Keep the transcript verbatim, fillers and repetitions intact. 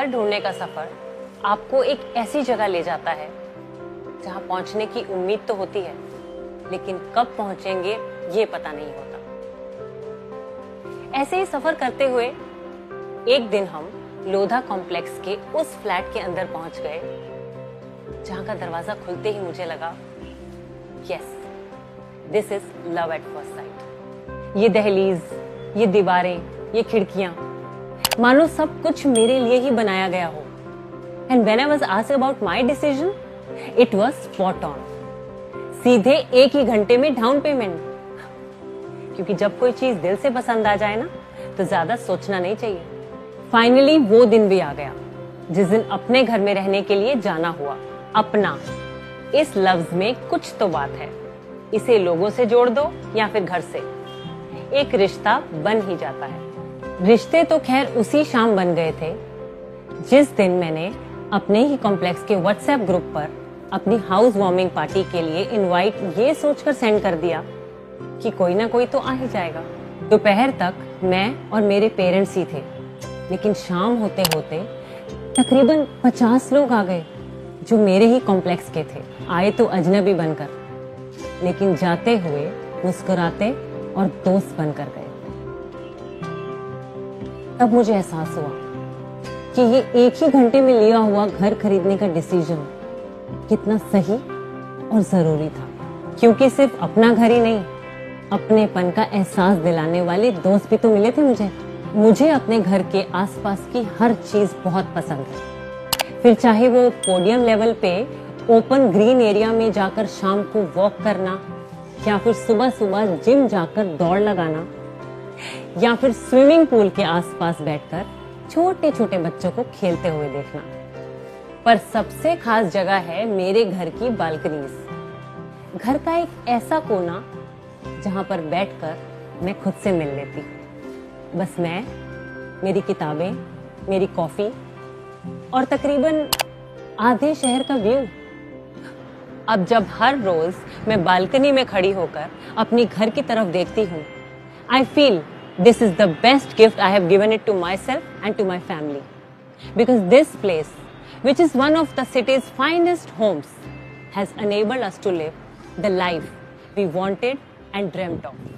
घर ढूंढने का सफर आपको एक ऐसी जगह ले जाता है जहां पहुंचने की उम्मीद तो होती है, लेकिन कब पहुंचेंगे ये पता नहीं होता। ऐसे ही सफर करते हुए एक दिन हम लोधा कॉम्प्लेक्स के उस फ्लैट के अंदर पहुंच गए जहां का दरवाजा खुलते ही मुझे लगा, yes, this is love at first sight. ये दहलीज, ये दीवारें, ये खिड़कियां, मानो सब कुछ मेरे लिए ही बनाया गया हो। And when I was asked about my decision, it was spot on. सीधे एक ही घंटे में डाउन पेमेंट, क्योंकि जब कोई चीज दिल से पसंद आ जाए ना तो ज्यादा सोचना नहीं चाहिए। फाइनली वो दिन भी आ गया जिस दिन अपने घर में रहने के लिए जाना हुआ। अपना, इस लफ्ज में कुछ तो बात है। इसे लोगों से जोड़ दो या फिर घर से, एक रिश्ता बन ही जाता है। रिश्ते तो खैर उसी शाम बन गए थे जिस दिन मैंने अपने ही कॉम्प्लेक्स के व्हाट्सएप ग्रुप पर अपनी हाउस वार्मिंग पार्टी के लिए इनवाइट ये सोचकर सेंड कर दिया कि कोई ना कोई तो आ ही जाएगा। दोपहर तक मैं और मेरे पेरेंट्स ही थे, लेकिन शाम होते होते तकरीबन पचास लोग आ गए जो मेरे ही कॉम्प्लेक्स के थे। आए तो अजनबी बनकर, लेकिन जाते हुए मुस्कुराते और दोस्त बनकर गए। तब मुझे एहसास हुआ कि ये एक ही घंटे में लिया हुआ घर खरीदने का डिसीजन कितना सही और जरूरी था, क्योंकि सिर्फ अपना घर ही नहीं, अपनेपन का एहसास दिलाने वाले दोस्त भी तो मिले थे मुझे। मुझे अपने घर के आसपास की हर चीज बहुत पसंद है, फिर चाहे वो पोडियम लेवल पे ओपन ग्रीन एरिया में जाकर शाम को वॉक करना, या फिर सुबह सुबह जिम जाकर दौड़ लगाना, या फिर स्विमिंग पूल के आसपास बैठकर छोटे छोटे बच्चों को खेलते हुए देखना। पर सबसे खास जगह है मेरे घर की बालकनीज। घर का एक ऐसा कोना जहां पर बैठकर मैं खुद से मिल लेती। बस मैं, मेरी किताबें, मेरी कॉफी और तकरीबन आधे शहर का व्यू। अब जब हर रोज मैं बालकनी में खड़ी होकर अपनी घर की तरफ देखती हूँ, I feel this is the best gift I have given it to myself and to my family. Because this place, which is one of the city's finest homes, has enabled us to live the life we wanted and dreamt of.